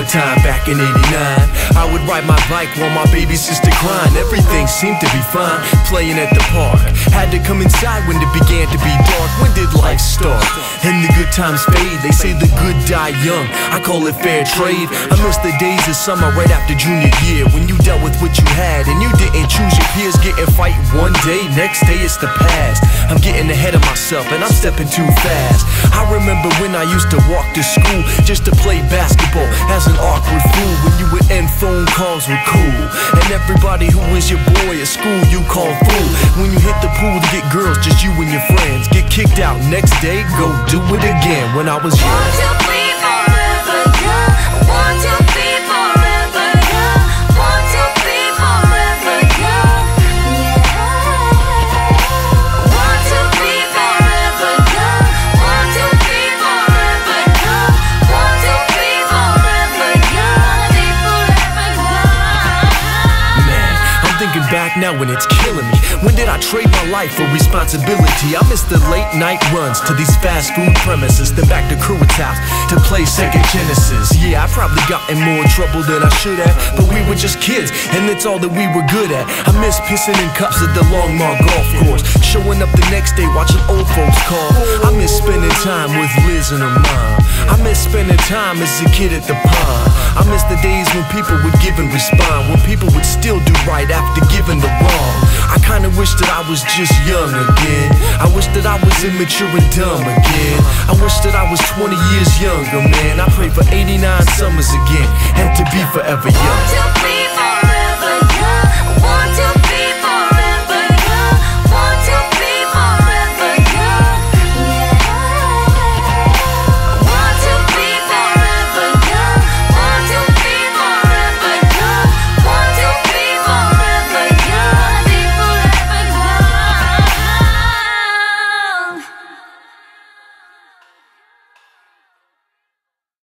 summertime back in '89. I would ride my bike while my baby sister crying. Everything seemed to be fine, playing at the park. Had to come inside when it began to be dark. When did life start? And the good times fade. They say the good die young, I call it fair trade. I miss the days of summer right after junior year, when you dealt with what you had and you didn't choose your peers. Getting fight one day, next day it's the past. I'm getting ahead of myself and I'm stepping too fast. I remember when I used to walk to school just to play basketball as an awkward fool. When you would end phone calls were cool, and everybody who was your boy at school you called fool. When you hit the pool to get girls, just you and your friends. Get kicked out next day, go do it again. When I was young. Want to be forever young. Want to be forever young. Want to be forever young. Yeah. Want to be forever young. Want to be forever young. Want to be forever young. Be forever young. Man, I'm thinking back now when it's killing me. When did I trade my life for responsibility? I miss the late night runs to these fast food premises, then back to Cruitt's house to play Sega Genesis. Yeah, I probably got in more trouble than I should have, but we were just kids, and it's all that we were good at. I miss pissing in cups at the Longmont golf course, showing up the next day watching old folks call. I miss spending time with Liz and her mom. I miss spending time as a kid at the pond. I miss the days when people would give and respond, when people would still do right after giving the wrong. I kinda wish that I was just young again. I wish that I was immature and dumb again. I wish that I was 20 years younger, man. I pray for 89 summers again, and to be forever young.